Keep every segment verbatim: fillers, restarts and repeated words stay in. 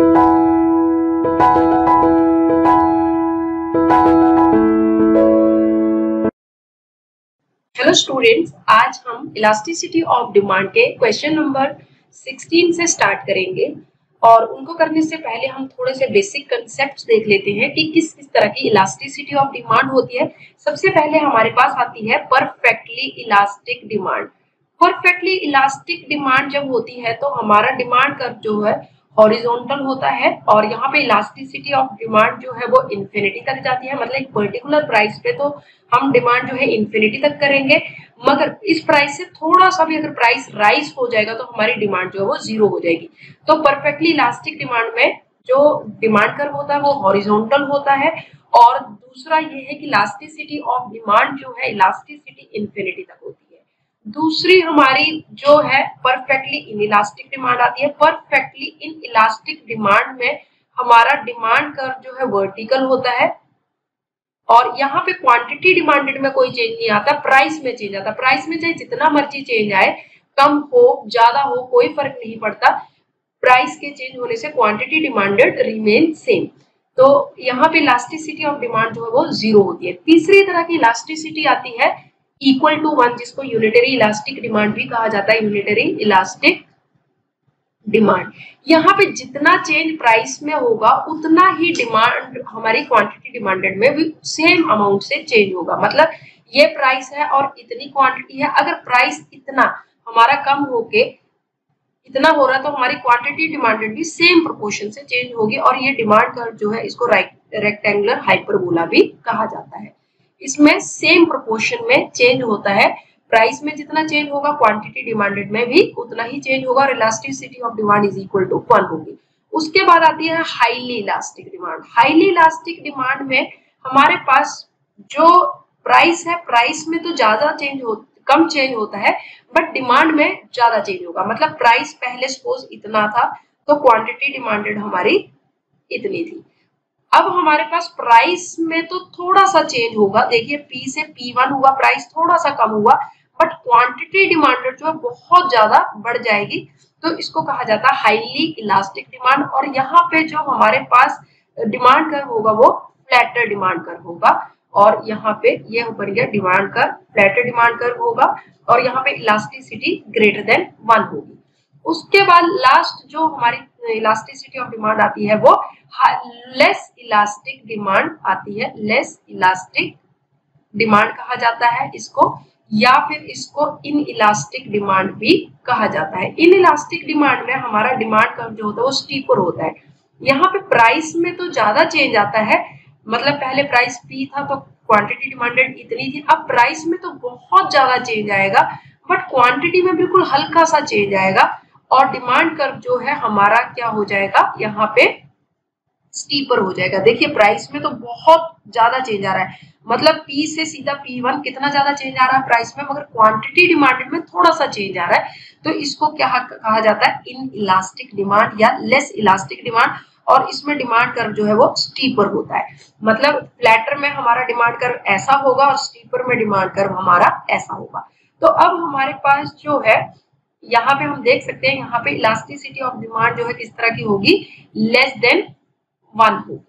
Hello students, आज हम elasticity of demand के क्वेश्चन नंबर सिक्सटीन से स्टार्ट करेंगे और उनको करने से पहले हम थोड़े से बेसिक कंसेप्ट्स देख लेते हैं कि किस किस तरह की इलास्टिसिटी ऑफ डिमांड होती है। सबसे पहले हमारे पास आती है perfectly elastic demand. Perfectly elastic demand जब होती है तो हमारा डिमांड कर्व जो है हॉरिजॉन्टल होता है और यहाँ पे इलास्टिसिटी ऑफ डिमांड जो है वो इन्फिनिटी तक जाती है। मतलब एक पर्टिकुलर प्राइस पे तो हम डिमांड जो है इन्फिनिटी तक करेंगे, मगर इस प्राइस से थोड़ा सा भी अगर प्राइस राइज हो जाएगा तो हमारी डिमांड जो है वो जीरो हो जाएगी। तो परफेक्टली इलास्टिक डिमांड में जो डिमांड कर्व होता है वो हॉरिजॉन्टल होता है और दूसरा ये है कि इलास्टिसिटी ऑफ डिमांड जो है इलास्टिसिटी इन्फिनिटी तक होती है। दूसरी हमारी जो है परफेक्टली इनइलास्टिक डिमांड आती है। परफेक्टली इन इलास्टिक डिमांड में हमारा डिमांड कर्व जो है वर्टिकल होता है और यहाँ पे क्वांटिटी डिमांडेड में कोई चेंज नहीं आता, प्राइस में चेंज आता। प्राइस में चाहे जितना मर्जी चेंज आए, कम हो ज्यादा हो कोई फर्क नहीं पड़ता, प्राइस के चेंज होने से क्वांटिटी डिमांडेड रिमेन सेम। तो यहाँ पे इलास्टिसिटी ऑफ डिमांड जो है वो जीरो होती है। तीसरी तरह की इलास्टिसिटी आती है इक्वल टू वन, जिसको यूनिटरी इलास्टिक डिमांड भी कहा जाता है। यूनिटरी इलास्टिक डिमांड, यहाँ पे जितना चेंज प्राइस में होगा उतना ही डिमांड हमारी क्वांटिटी डिमांडेड में भी सेम अमाउंट से चेंज होगा। मतलब ये प्राइस है और इतनी क्वांटिटी है, अगर प्राइस इतना हमारा कम होके इतना हो रहा है तो हमारी क्वांटिटी डिमांडेड भी सेम प्रोपोर्शन से चेंज होगी और ये डिमांड कर्व जो है इसको रेक्टेंगुलर हाइपरबोला भी कहा जाता है। इसमें सेम प्रोपोर्शन में चेंज होता है, प्राइस में जितना चेंज होगा क्वांटिटी डिमांडेड में भी उतना ही चेंज होगा और elasticity of demand is equal to one होगी। उसके बाद आती है highly elastic demand. Highly elastic demand में हमारे पास जो प्राइस है, प्राइस में तो ज्यादा चेंज हो कम चेंज होता है बट डिमांड में ज्यादा चेंज होगा। मतलब प्राइस पहले सपोज इतना था तो क्वांटिटी डिमांडेड हमारी इतनी थी। अब हमारे पास प्राइस में तो थोड़ा सा चेंज होगा, देखिए पी से पी वन हुआ, प्राइस थोड़ा सा कम हुआ बट क्वांटिटी डिमांडेड जो है बहुत ज्यादा बढ़ जाएगी, तो इसको कहा जाता है हाईली इलास्टिक डिमांड। और यहाँ पे जो हमारे पास डिमांड कर्व होगा वो फ्लैटर डिमांड कर्व होगा और यहाँ पे ये ऊपर गया demand curve, flatter demand curve होगा और यहाँ पे इलास्टिसिटी ग्रेटर देन वन होगी। उसके बाद लास्ट जो हमारी इलास्टिसिटी ऑफ डिमांड आती है वो लेस इलास्टिक डिमांड आती है। लेस इलास्टिक डिमांड कहा जाता है इसको, या फिर इसको इन इलास्टिक डिमांड भी कहा जाता है। इन इलास्टिक डिमांड में हमारा डिमांड कर्व जो होता है वो स्टीपर होता है। यहाँ पे प्राइस में तो ज्यादा चेंज आता है, मतलब पहले प्राइस पी था तो क्वांटिटी डिमांडेड इतनी थी, अब प्राइस में तो बहुत ज्यादा चेंज आएगा बट क्वांटिटी में बिल्कुल हल्का सा चेंज आएगा और डिमांड कर्व जो है हमारा क्या हो जाएगा, यहाँ पे स्टीपर हो जाएगा। देखिए प्राइस में तो बहुत ज्यादा चेंज आ रहा है, मतलब पी से सीधा पी वन कितना ज्यादा चेंज आ रहा है प्राइस में, मगर क्वांटिटी डिमांडेड में थोड़ा सा चेंज आ रहा है, तो इसको क्या कहा जाता है, इन इलास्टिक डिमांड या लेस इलास्टिक डिमांड। और इसमें डिमांड कर्व जो है वो स्टीपर होता है, मतलब फ्लैटर में हमारा डिमांड कर्व ऐसा होगा और स्टीपर में डिमांड कर्व हमारा ऐसा होगा। तो अब हमारे पास जो है यहाँ पे हम देख सकते हैं, यहाँ पे इलास्टिसिटी ऑफ डिमांड जो है किस तरह की होगी, लेस देन वन होगी।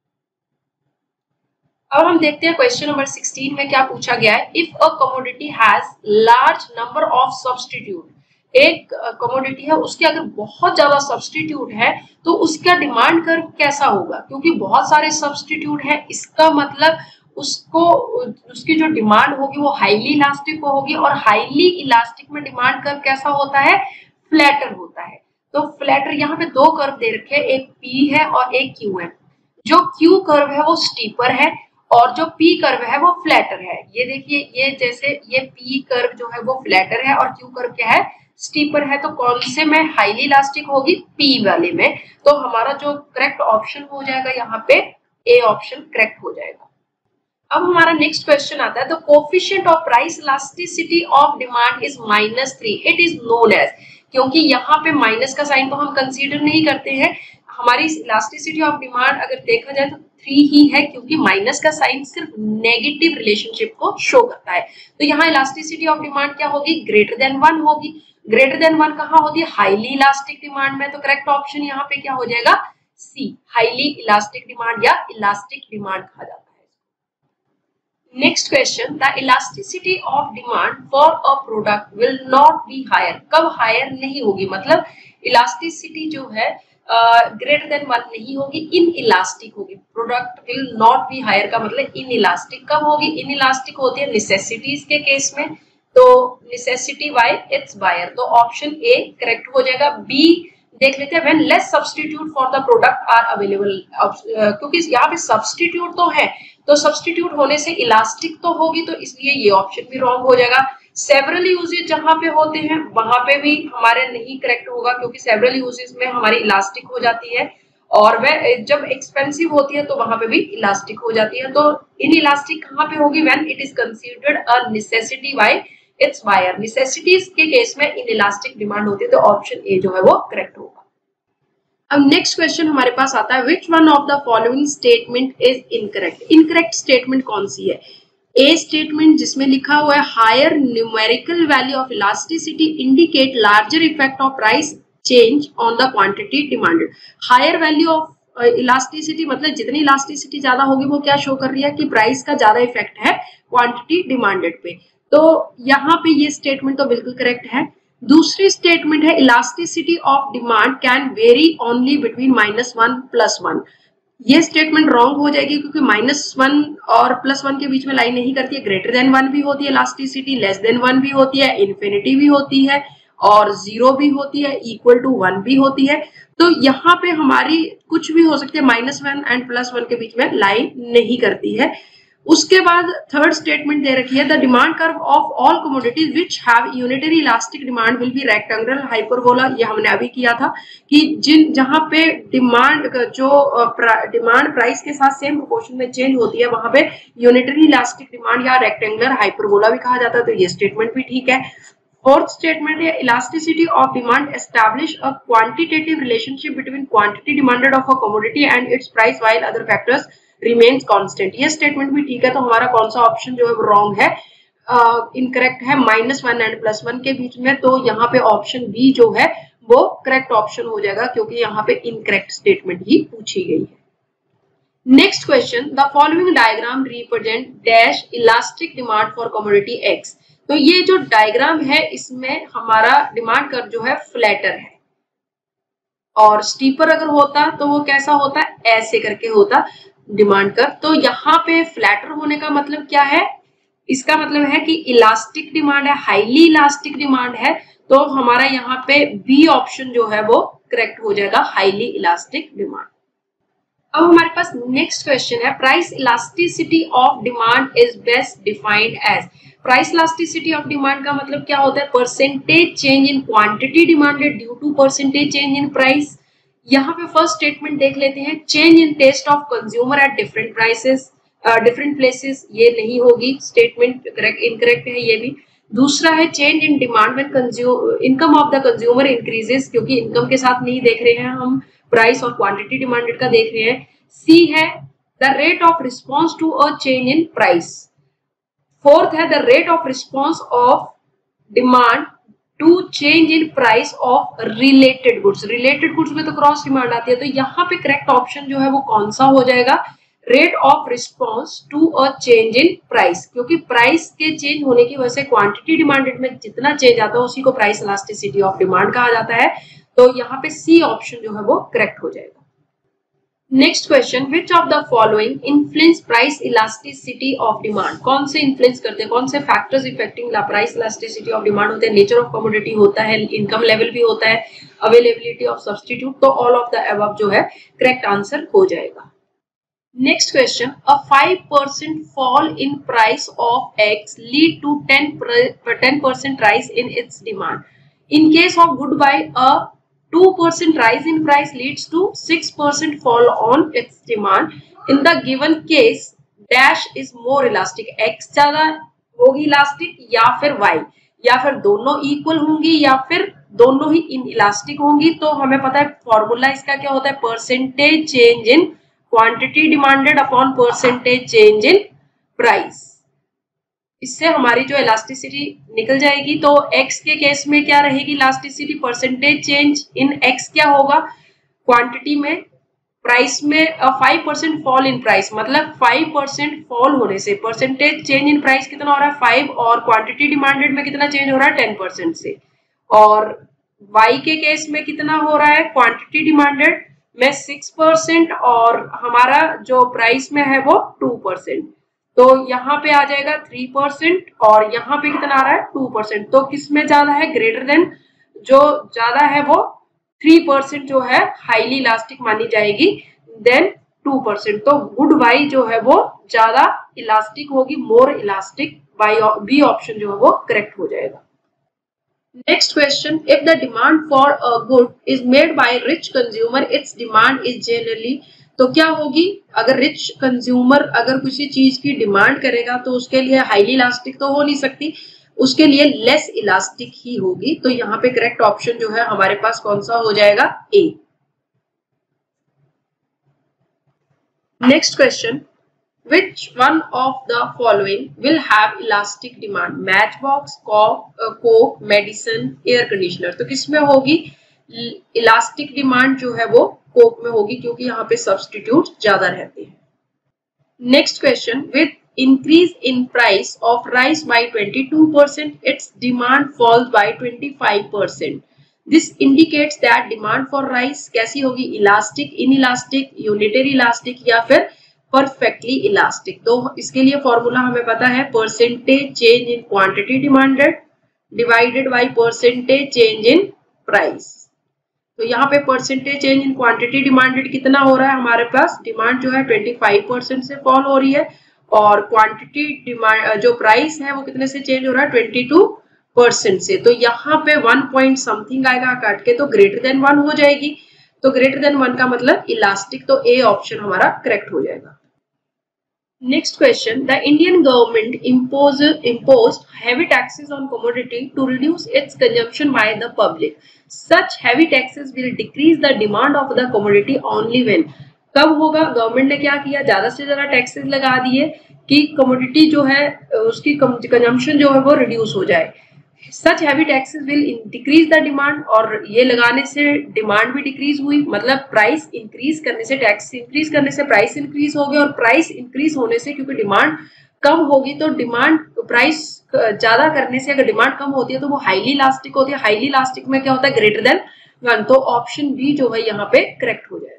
अब हम देखते हैं क्वेश्चन नंबर सिक्सटीन में क्या पूछा गया है। If a commodity has large number of substitute, एक कमोडिटी है उसके अगर बहुत ज्यादा सब्स्टिट्यूट है तो उसका डिमांड कर्व कैसा होगा, क्योंकि बहुत सारे सब्स्टिट्यूट है, इसका मतलब उसको उसकी जो डिमांड होगी वो हाईली इलास्टिक होगी और हाईली इलास्टिक में डिमांड कर्व कैसा होता है, फ्लैटर होता है। तो फ्लैटर, यहाँ पे दो कर्व दे रखे हैं, एक पी है और एक क्यू है। जो क्यू कर्व है वो स्टीपर है और जो पी कर्व है वो फ्लैटर है। ये देखिए, ये जैसे ये पी कर्व जो है वो फ्लैटर है और क्यू कर्व क्या है, स्टीपर है। तो कौन से में हाईली इलास्टिक होगी, पी वाले में। तो हमारा जो करेक्ट ऑप्शन हो जाएगा यहाँ पे ए ऑप्शन करेक्ट हो जाएगा। अब हमारा नेक्स्ट क्वेश्चन आता है, the coefficient of price elasticity of demand is minus three, it is known as, क्योंकि यहाँ पे माइनस का साइन तो हम कंसीडर नहीं करते हैं, हमारी इलास्टिसिटी ऑफ डिमांड अगर देखा जाए तो थ्री ही है, क्योंकि माइनस का साइन सिर्फ नेगेटिव रिलेशनशिप को शो करता है। तो यहाँ इलास्टिसिटी ऑफ डिमांड क्या होगी, ग्रेटर देन वन होगी। ग्रेटर देन वन कहाँ होती है, हाईली इलास्टिक डिमांड में। तो करेक्ट ऑप्शन यहाँ पे क्या हो जाएगा, सी हाईली इलास्टिक डिमांड या इलास्टिक डिमांड कहा जाता है। Next question, the elasticity of demand for a product will not be higher. कब हायर नहीं होगी, मतलब इलास्टिसिटी जो है ग्रेटर देन वन नहीं होगी, इन इलास्टिक होगी। Product will not be higher का मतलब इन इलास्टिक कब होगी, इन इलास्टिक होती है नेसेसिटीज के केस में, तो नेसेसिटी बाय इट्स बायर, तो ऑप्शन ए करेक्ट हो जाएगा। बी देख लेते हैं, when less substitute for the product are available, क्योंकि यहाँ पे सब्स्टिट्यूट तो है, तो सब्स्टिट्यूट होने से इलास्टिक तो होगी, तो इसलिए ये ऑप्शन भी रॉन्ग हो जाएगा। सेवरल यूजेज जहां पे होते हैं वहां पे भी हमारे नहीं करेक्ट होगा, क्योंकि सेवरल यूजेज में हमारी इलास्टिक हो जाती है, और वह जब एक्सपेंसिव होती है तो वहां पे भी इलास्टिक हो जाती है। तो इन इलास्टिक कहाँ पे होगी, when it is considered a necessity by its buyer. Necessities के केस में इन इलास्टिक डिमांड होती है, तो ऑप्शन ए जो है वो करेक्ट होगा। अब नेक्स्ट क्वेश्चन हमारे पास आता है, which one of the following statement is incorrect. Incorrect statement कौन सी है, ए स्टेटमेंट जिसमें लिखा हुआ है higher numerical value of elasticity indicate larger effect of price change on the quantity demanded. Higher value of elasticity मतलब जितनी elasticity ज्यादा होगी वो क्या शो कर रही है कि प्राइस का ज्यादा इफेक्ट है क्वांटिटी डिमांडेड पे, तो यहाँ पे ये स्टेटमेंट तो बिल्कुल करेक्ट है। दूसरी स्टेटमेंट है elasticity of demand can vary only between minus one plus one. ये स्टेटमेंट रॉन्ग हो जाएगी, क्योंकि माइनस वन और प्लस वन के बीच में लाइन नहीं करती है। ग्रेटर देन वन भी होती है इलास्टिसिटी, लेस देन वन भी होती है, इन्फिनिटी भी होती है, और जीरो भी होती है, इक्वल टू वन भी होती है। तो यहाँ पे हमारी कुछ भी हो सकती है, minus one and plus one के बीच में लाइन नहीं करती है। उसके बाद थर्ड स्टेटमेंट दे रखी है, the demand curve of all commodities which have unitary elastic demand will be rectangular hyperbola. ये हमने अभी किया था कि जिन जहां पे डिमांड जो डिमांड प्राइस के साथ सेम प्रोपोर्शन में चेंज होती है वहां पे यूनिटरी इलास्टिक डिमांड या रेक्टेंगुलर हाइपरबोला भी कहा जाता है, तो ये स्टेटमेंट भी ठीक है। फोर्थ स्टेटमेंट है elasticity of demand establish a quantitative relationship between quantity demanded of a commodity and its price while other factors remains constant. ये स्टेटमेंट भी ठीक है, तो हमारा कौन सा ऑप्शन जो है वो रॉन्ग है, इनकरेक्ट uh, है minus one and plus one के बीच में, तो यहाँ पे ऑप्शन बी जो है वो करेक्ट ऑप्शन हो जाएगा, क्योंकि यहाँ पे इनकरेक्ट स्टेटमेंट ही पूछी गई है। Next question, the following diagram represent dash elastic demand for commodity X. तो ये जो डायग्राम है इसमें हमारा डिमांड कर्व जो है फ्लैटर है, और स्टीपर अगर होता तो वो कैसा होता है, ऐसे करके होता डिमांड कर्व। तो यहाँ पे फ्लैटर होने का मतलब क्या है, इसका मतलब है कि इलास्टिक डिमांड है, हाईली इलास्टिक डिमांड है, तो हमारा यहाँ पे बी ऑप्शन जो है वो करेक्ट हो जाएगा, हाईली इलास्टिक डिमांड। अब हमारे पास नेक्स्ट क्वेश्चन है, price elasticity of demand is best defined as. Price elasticity of demand का मतलब क्या होता है, percentage change in quantity demanded due to percentage change in price. यहाँ पे फर्स्ट स्टेटमेंट देख लेते हैं, change in taste of consumer at different prices different places, ये नहीं होगी, स्टेटमेंट करेक्ट इनकरेक्ट है ये भी। दूसरा है change in demand when consumer income of the consumer increases, क्योंकि इनकम के साथ नहीं देख रहे हैं हम, प्राइस और क्वांटिटी डिमांडेड का देख रहे हैं। सी है the rate of response to a change in price. Fourth है the rate of response of demand to change in price of related goods. Related goods में तो क्रॉस डिमांड आती है, तो यहाँ पे करेक्ट ऑप्शन जो है वो कौन सा हो जाएगा, rate of response to a change in price, क्योंकि प्राइस के चेंज होने की वजह से क्वांटिटी डिमांडेड में जितना चेंज आता है उसी को प्राइस इलास्टिसिटी ऑफ डिमांड कहा जाता है, तो यहाँ पे सी ऑप्शन जो है वो करेक्ट हो जाएगा। Next question, which of the following influence price elasticity of demand. कौन से इन्फ्लुएंस करते हैं, कौन से factors affecting price elasticity of demand होते हैं, नेचर ऑफ कमोडिटी होता है, इनकम लेवल भी होता है, अवेलेबिलिटी ऑफ सब्स्टिट्यूट, तो ऑल ऑफ द अबव जो है करेक्ट आंसर हो जाएगा। Next question, a five percent fall in price of X lead to ten percent rise in its demand. In case of good buy, a two percent rise in price leads to six percent fall on its demand. In the given case, dash is more elastic. X ज्यादा होगी elastic या फिर Y, या फिर दोनों equal होंगी या फिर दोनों ही इन इलास्टिक होंगी। तो हमें पता है फॉर्मूला इसका क्या होता है, percentage change in quantity demanded upon percentage change in price. इससे हमारी जो इलास्टिसिटी निकल जाएगी, तो x के केस में क्या रहेगी elasticity, percentage change in x क्या होगा, क्वांटिटी में प्राइस में five percent fall in price, मतलब फाइव परसेंट फॉल होने से परसेंटेज चेंज इन प्राइस कितना हो रहा है फाइव, और क्वांटिटी डिमांडेड में कितना चेंज हो रहा है टेन परसेंट से। और वाई के केस में कितना हो रहा है, क्वांटिटी डिमांडेड में सिक्स परसेंट और हमारा जो प्राइस में है वो टू परसेंट। तो यहाँ पे आ जाएगा थ्री परसेंट और यहाँ पे कितना आ रहा है टू परसेंट। तो किसमें ज्यादा है, ग्रेटर देन, जो ज्यादा है वो थ्री परसेंट जो है हाईली इलास्टिक मानी जाएगी देन टू परसेंट। तो गुड वाई जो है वो ज्यादा इलास्टिक होगी, more elastic, by B option जो है वो करेक्ट हो जाएगा। Next question, if the demand for a good is made by rich consumer its demand is generally, तो क्या होगी, अगर रिच कंज्यूमर अगर किसी चीज की डिमांड करेगा तो उसके लिए हाईली इलास्टिक तो हो नहीं सकती, उसके लिए लेस इलास्टिक ही होगी। तो यहाँ पे करेक्ट ऑप्शन जो है हमारे पास कौन सा हो जाएगा, A. Next question, which one of the following will have elastic demand, matchbox, coke, medicine, air conditioner। तो किसमें होगी इलास्टिक डिमांड जो है वो कोक में होगी, क्योंकि यहाँ पे सब्स्टिट्यूट ज्यादा रहते हैं। Next question, with increase in price of rice by twenty-two percent its demand falls by twenty-five percent, this indicates that demand for rice कैसी होगी, इलास्टिक, इनइलास्टिक, यूनिटरी इलास्टिक या फिर परफेक्टली इलास्टिक। तो इसके लिए फॉर्मूला हमें पता है, percentage change in quantity demanded divided by percentage change in price. तो यहाँ पे percentage change in quantity demanded कितना हो रहा है, हमारे पास डिमांड जो है पच्चीस परसेंट से फॉल हो रही है, और क्वांटिटी डिमांड जो प्राइस है वो कितने से चेंज हो रहा है बाईस परसेंट से। तो यहाँ पे वन पॉइंट समथिंग आएगा काट के, तो ग्रेटर देन वन हो जाएगी। तो ग्रेटर देन वन का मतलब इलास्टिक, तो ए ऑप्शन हमारा करेक्ट हो जाएगा। Next question, the Indian government impose, imposed heavy taxes on commodity to reduce its consumption by the public. Such heavy taxes will decrease the demand of the commodity only when, कब होगा, government ने क्या किया, ज्यादा से ज्यादा taxes लगा दिए कि कमोडिटी जो है उसकी कंजम्पशन जो है वो रिड्यूस हो जाए। Such heavy taxes will decrease the demand, और ये लगाने से डिमांड भी डिक्रीज हुई, मतलब प्राइस इंक्रीज करने से, टैक्स इंक्रीज करने से प्राइस इंक्रीज हो गया, और प्राइस इंक्रीज होने से क्योंकि डिमांड कम होगी तो डिमांड प्राइस ज्यादा करने से अगर डिमांड कम होती है तो वो हाईली इलास्टिक होती है। हाईली इलास्टिक में क्या होता है, ग्रेटर देन वन। तो ऑप्शन बी जो है यहाँ पे करेक्ट हो जाएगा।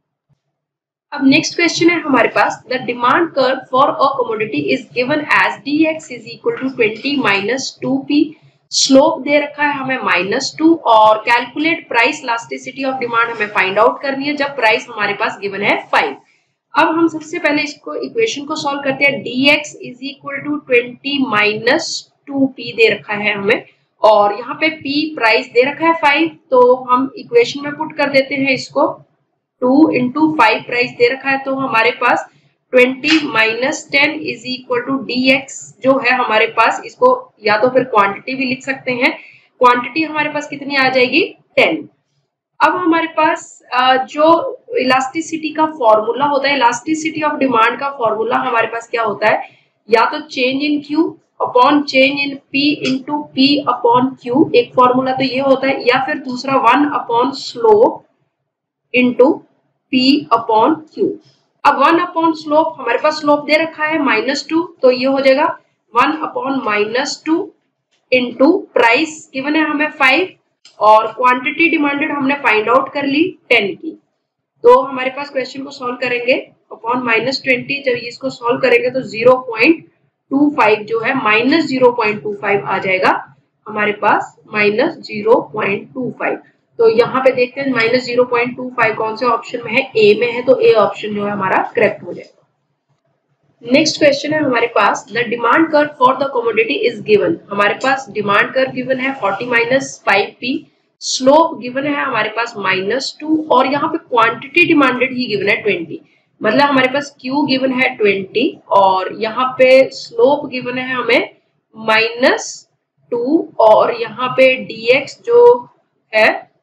अब नेक्स्ट क्वेश्चन है हमारे पास, the demand curve for a commodity is given as D X is equal to twenty minus two P, slope दे रखा है हमें माइनस टू, और calculate price elasticity of demand हमें फाइंड आउट करनी है जब प्राइस हमारे पास गिवन है फाइव। अब हम सबसे पहले इसको इक्वेशन को सॉल्व करते हैं। dx is equal to twenty minus two P दे रखा है हमें, और यहाँ पे p प्राइस दे रखा है फाइव, तो हम इक्वेशन में पुट कर देते हैं इसको, टू इंटू फाइव प्राइस दे रखा है, तो हमारे पास twenty minus ten is equal to D X जो है हमारे पास, इसको या तो फिर क्वांटिटी भी लिख सकते हैं, क्वांटिटी हमारे पास कितनी आ जाएगी टेन। अब हमारे पास जो इलास्टिसिटी का फॉर्मूला होता है, इलास्टिसिटी ऑफ डिमांड का फॉर्मूला हमारे पास क्या होता है, या तो change in Q upon change in P into P upon Q, एक फॉर्मूला तो ये होता है, या फिर दूसरा one upon slope into P upon Q. अब वन अपॉन स्लोप, हमारे पास स्लोप दे रखा है माइनस टू, तो ये हो जाएगा one upon minus two into price given है हमें फाइव, और क्वांटिटी डिमांडेड हमने फाइंड आउट कर ली टेन की। तो हमारे पास क्वेश्चन को सॉल्व करेंगे अपॉन माइनस ट्वेंटी, जब इसको सॉल्व करेंगे तो जीरो पॉइंट टू फाइव जो है minus zero point two five आ जाएगा हमारे पास, minus zero point two five. तो यहाँ पे देखते हैं minus zero point two five कौन से ऑप्शन में है, ए में है, तो ए ऑप्शन जो है हमारा करेक्ट हो जाएगा। नेक्स्ट क्वेश्चन है हमारे पास, the demand curve for the commodity is given, हमारे पास डिमांड कर्व गिवन है forty minus five P, slope given है हमारे पास माइनस टू, और यहाँ पे क्वांटिटी डिमांडेड ही गिवन है ट्वेंटी, मतलब हमारे पास क्यू गिवन है ट्वेंटी, और यहाँ पे स्लोप गिवन है हमें माइनस टू, और यहाँ पे dx जो है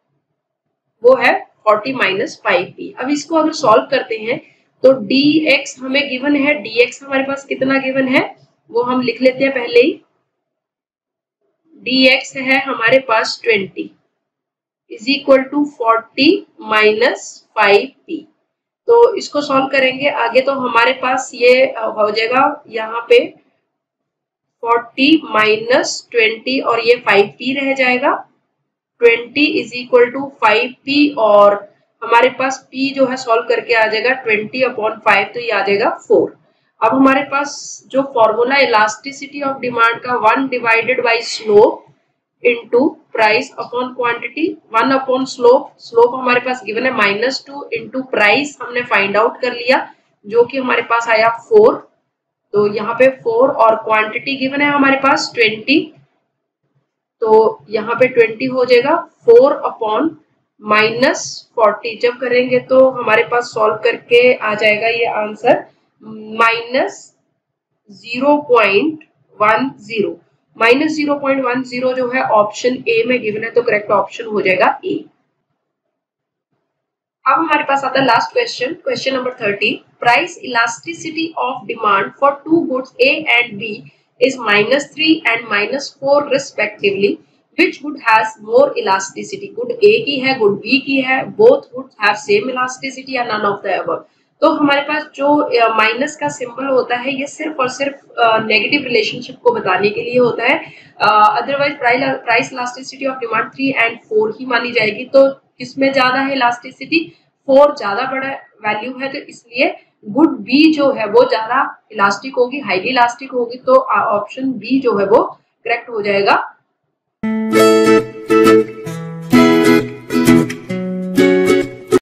वो है फोर्टी माइनस फाइव पी। अब इसको अगर सॉल्व करते हैं तो dx हमें गिवन है, dx हमारे पास कितना गिवन है वो हम लिख लेते हैं पहले ही, dx है हमारे पास twenty is equal to forty minus five P. तो इसको सॉल्व करेंगे आगे, तो हमारे पास ये हो जाएगा यहाँ पे फोर्टी माइनस ट्वेंटी और ये फाइव पी रह जाएगा। Twenty is equal to five P और हमारे पास p जो है सॉल्व करके आ जाएगा ट्वेंटी अपॉन फाइव, तो ये आ जाएगा फोर। अब हमारे पास जो फॉर्मूला इलास्टिसिटी ऑफ डिमांड का one divided by slope into price upon quantity, one upon slope, slope हमारे पास गिवन है माइनस टू इंटू प्राइस हमने फाइंड आउट कर लिया जो कि हमारे पास आया फोर, तो यहाँ पे फोर और क्वांटिटी गिवन है हमारे पास ट्वेंटी, तो यहाँ पे ट्वेंटी हो जाएगा फोर अपॉन माइनस फोर्टी। जब करेंगे तो हमारे पास सॉल्व करके आ जाएगा ये answer minus zero point one zero, minus zero point one zero जो है ऑप्शन ए में गिवन है, तो करेक्ट ऑप्शन हो जाएगा ए। अब हमारे पास आता है last question, question number thirty. Price elasticity of demand for two goods A and B is minus three and minus four respectively. Which good has more elasticity? Good A की है, good B की है, both goods have same elasticity या none of the above. तो हमारे पास जो minus uh, का सिंबल होता है ये सिर्फ और सिर्फ नेगेटिव uh, रिलेशनशिप को बताने के लिए होता है। Otherwise price elasticity of demand three and four ही मानी जाएगी। तो किसमें ज्यादा है इलास्टिसिटी? फोर ज्यादा बड़ा वैल्यू है, तो इसलिए गुड बी जो है वो ज्यादा इलास्टिक होगी, हाईली इलास्टिक होगी, तो ऑप्शन बी जो है वो करेक्ट हो जाएगा।